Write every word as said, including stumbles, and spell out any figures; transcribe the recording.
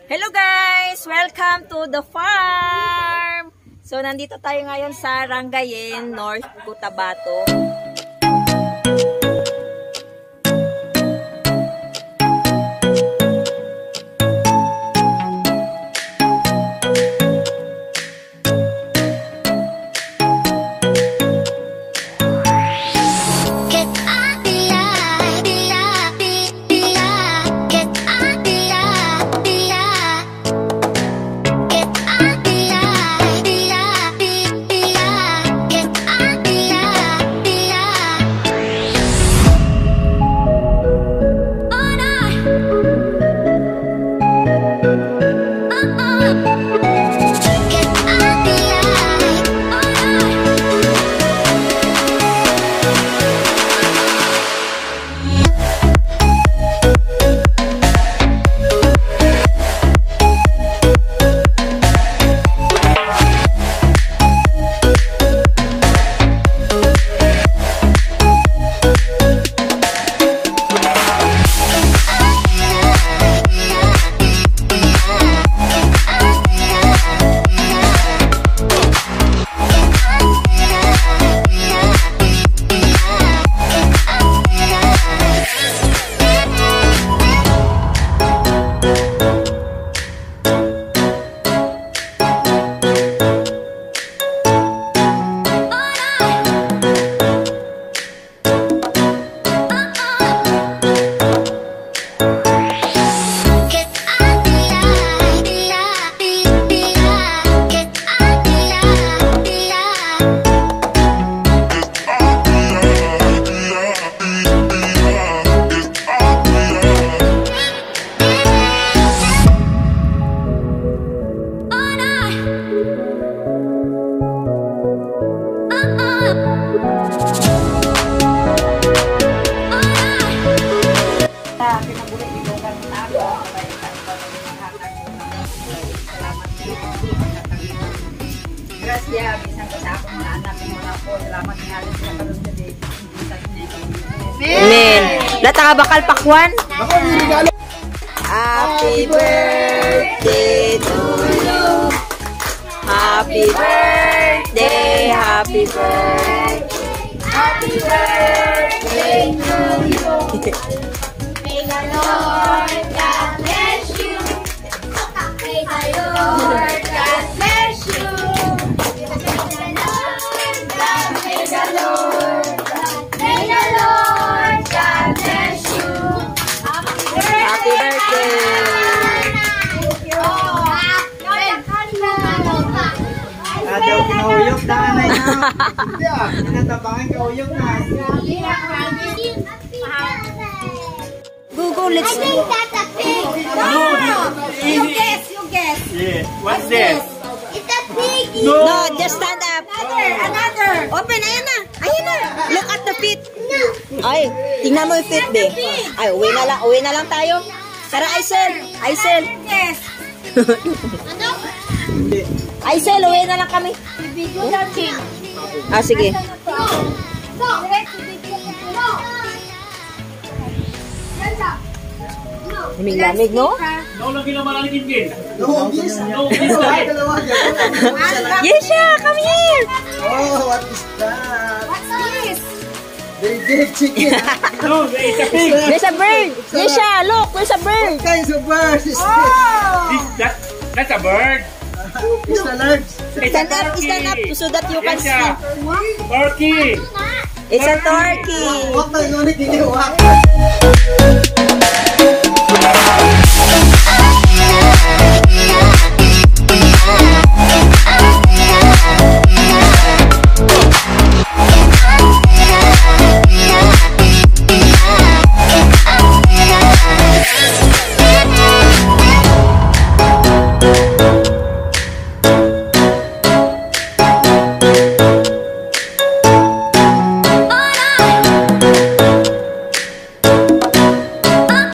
Hello guys! Welcome to the farm! So, nandito tayo ngayon sa Rangayen, North Cotabato. Gracias, bisan ko sa akong mga anak ng mga po. Salamat nga rin sa karoon sa day. Amen. Lata ka bakal pakwan? Happy birthday to you. Happy birthday, happy birthday. Happy birthday to you. May the Lord God bless you. May the Lord God bless you. May the Lord, may the Lord God bless you. Happy birthday! Adaw kinauyok na anay na. Tinatabangan kauyok na. Google, let's I think that's a pig. No, you guess, you guess. Yeah. What's this? It's a pig. No, just stand up. Another, another. Open, ayan na. Ayan na. Look at the feet. No. Ay, tingnan mo yung feet, be. Ay, uwi na lang. Uwi na lang tayo. Tara, Aisel. Aisel. Yes. Ano? Aisel, uwi na lang kami. Video natin. Ah, sige. No. No. No. Lamig-lamig, no? No, lagi na malalim din. No, yes. No, Yesha, come here. Oh, what is that? What's this? They did chicken. no, it's a pig. There's a bird. Yesha, look, there's a bird. What kinds of birds is this? Oh. This, that, that's a bird. It's the legs. Stand up, stand up so that you can see. Yes, Turkey. It's a turkey. What the unit did you want?